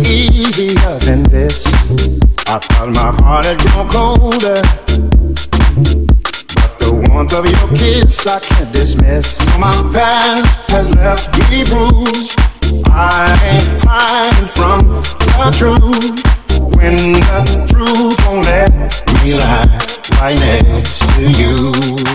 easier than this. I thought my heart had grown colder, but the warmth of your kiss I can't dismiss. My past has left me bruised. I ain't hiding from the truth. When the truth won't let me lie right next to you.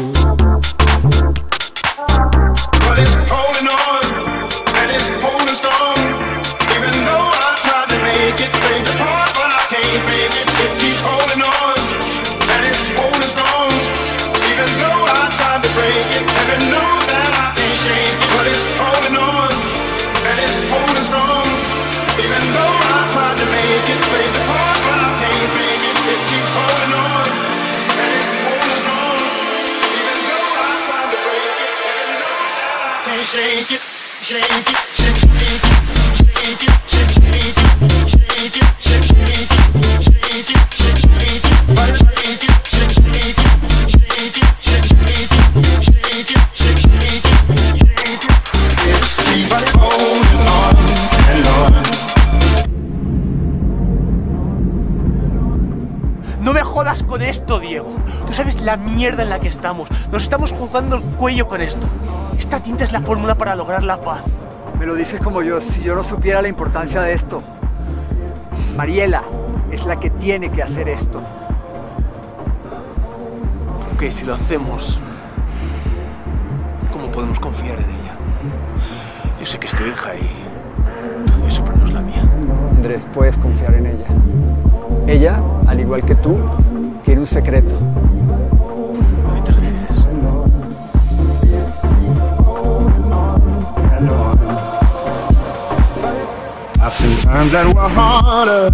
But it's holding on, and it's holding strong. Even though I tried to make it break apart, but I can't fake it. It keeps holding on, and it's holding strong. Even though I tried to break it, heaven knows that I can't shake it. But it's holding on, and it's holding strong. Even though I tried to make it break apart, but I can't fake it. It keeps holding on, and it's holding strong. Even though I tried to break it, heaven knows that I can't shake it, shake it, shake it, shake it, shake it, shake it, shake it, shake it, shake it, shake it, shake it, but shake it, shake it, shake it, shake it, shake it, shake it, it keeps holding on and on. No me jodas con esto, Diego. Tú sabes la mierda en la que estamos. Nos estamos jugando el cuello con esto. Esta tinta es la fórmula para lograr la paz. Me lo dices como yo, si yo no supiera la importancia de esto. Mariela es la que tiene que hacer esto. Ok, si lo hacemos, ¿cómo podemos confiar en ella? Yo sé que es tu hija y todo eso, pero no es la mía. Andrés, puedes confiar en ella. Ella, al igual que tú, tiene un secreto. ¿A qué te refieres? I've seen times that were harder.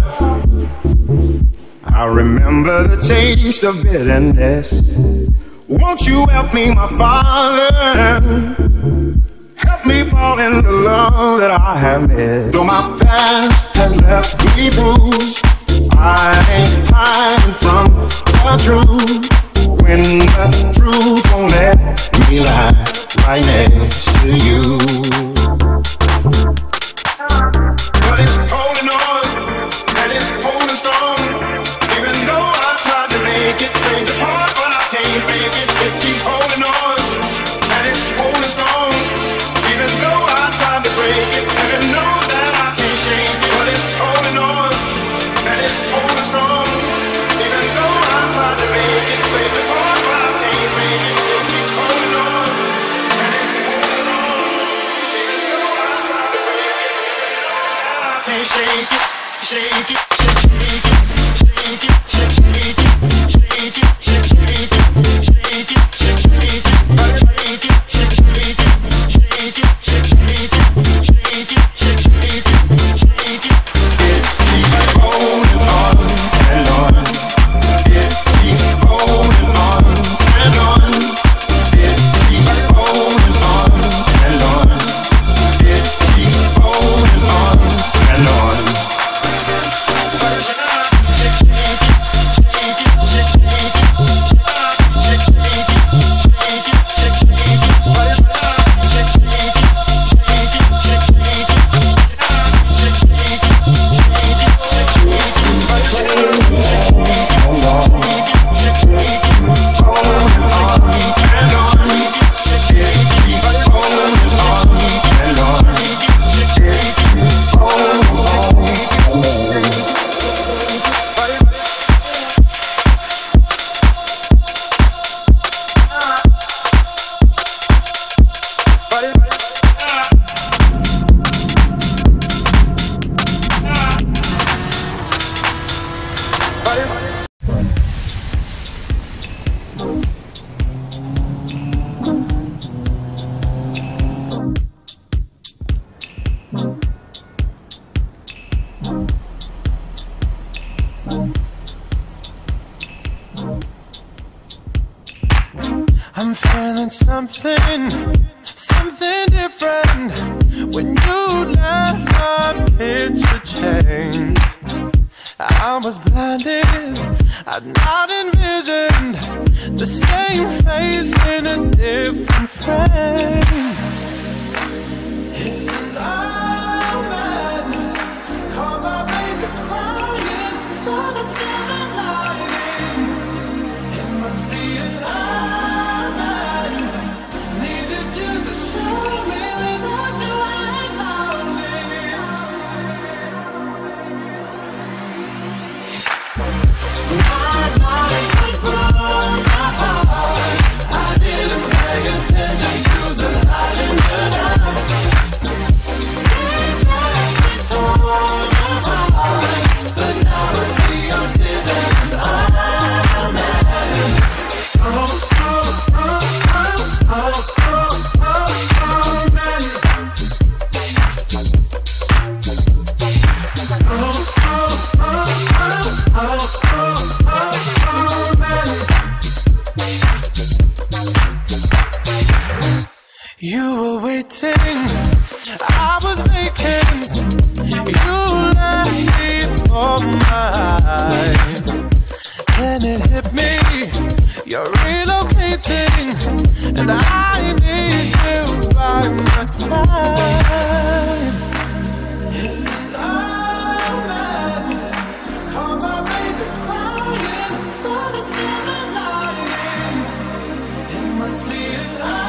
I remember the taste of bitterness. Won't you help me, my Father? Help me fall in the love that I have missed. Though my past has left me bruised, I ain't hiding from the truth. When the truth won't let me lie right next to you. But it's holding on, and it's holding strong. Even though I tried to make it break apart, but I can't fake it. It keeps holding on, and it's holding strong. Even though I tried to break it, heaven knows that I can't shake it. But it's holding on, and it's holding strong. Even though I tried to make it break apart, but I can't fake it. It keeps holding on, and it's holding strong. Even though I tried to break it, I can't shake it, shake it, shake it, shake it, shake it, shake it, shake it, shake it, shake it, shake it, but shake it, shake it, shake it, shake it, shake it, shake it, shake it. It keeps holding on and on. It keeps holding on and on. It keeps holding on and on. It keeps holding on and on. I'm feeling something different. When you left, my picture changed. I was blinded, I'd not envisioned the same face in a different frame. It's an old man, call my You were waiting, I was vacant. You left before my eyes. Then it hit me, you're relocating, and I need you by my side. It's love, call my baby crying, saw the silver lining. It must be an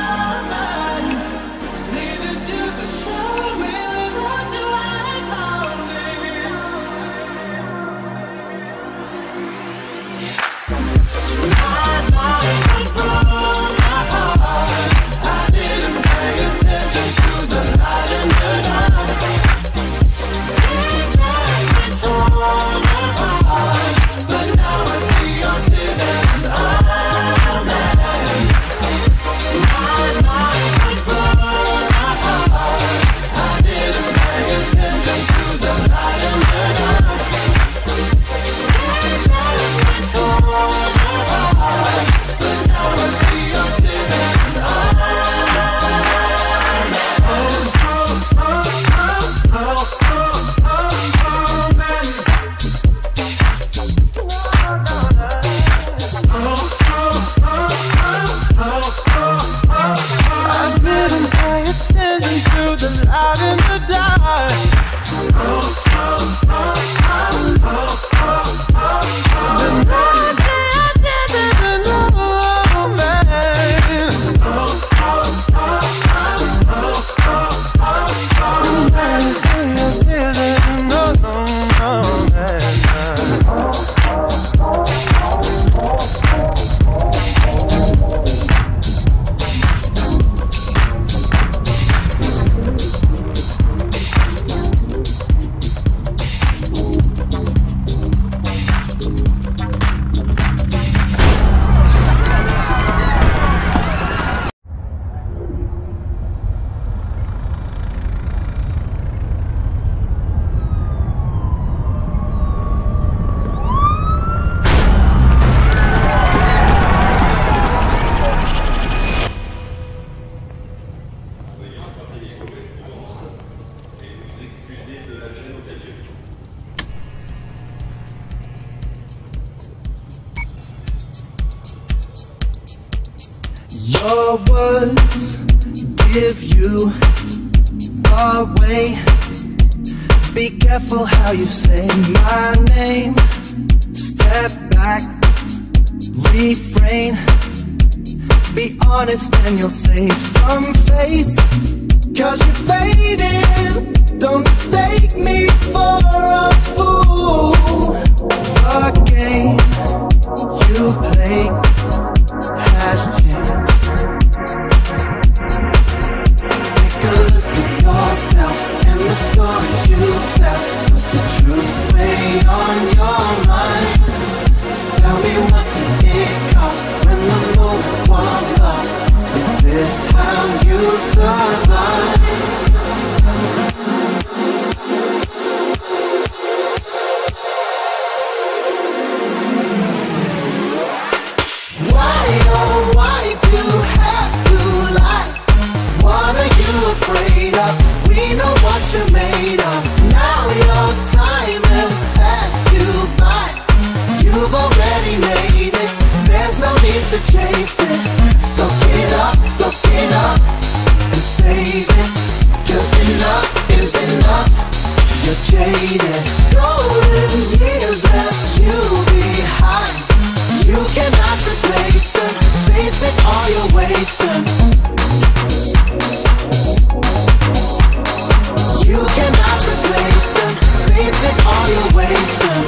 your words give you away. Be careful how you say my name. Step back, refrain. Be honest and you'll save some face. 'Cause you're fading. Don't mistake me for a fool. The game you play has changed. Take a look at yourself and the stories you tell. Was the truth way on your mind? Tell me what did it cost when the moment was lost? Is this how you survive? Afraid of, we know what you're made of. Now your time has passed you by. You've already made it. There's no need to chase it. So get up and save it. 'Cause enough is enough. You're jaded. Golden years. you waste them.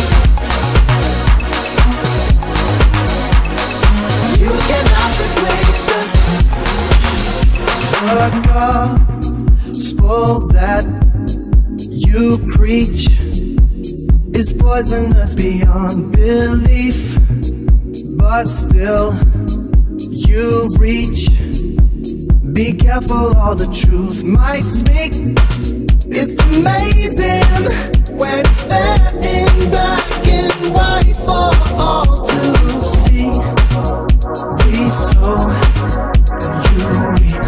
You cannot replace them. The gospel that you preach is poisonous beyond belief, but still you reach. Be careful, all the truth might speak. It's amazing when it's there in black and white for all to see. We sow and you reap.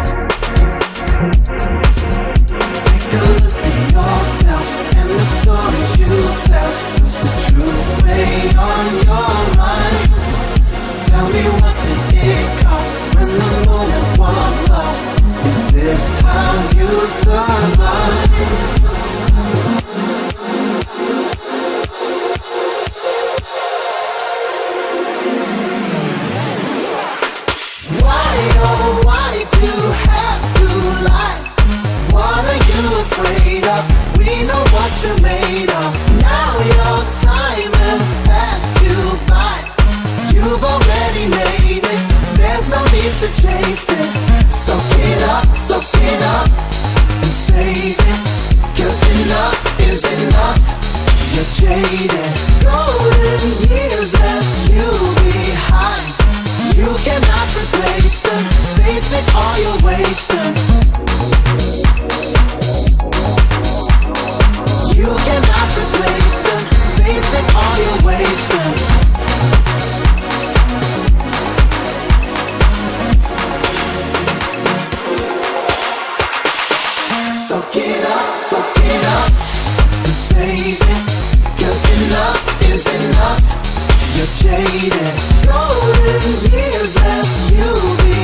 Take a look at yourself and the stories you tell. Is the truth weigh on your mind? Tell me, what did it cost when the moment was lost? Is this how you survive? Why, oh, why do you have to lie? What are you afraid of? We know what you're made of. Now your time has passed you by. You've already made it. There's no need to chase it. Soak it up, and save it. 'Cause enough is enough. You're jaded. Golden years left you behind. You cannot replace them. Face it, all you're wasting. You cannot replace them. Face it, all you're wasting. Soak it up, and save it. 'Cause enough is enough. You're jaded. Golden years left you behind.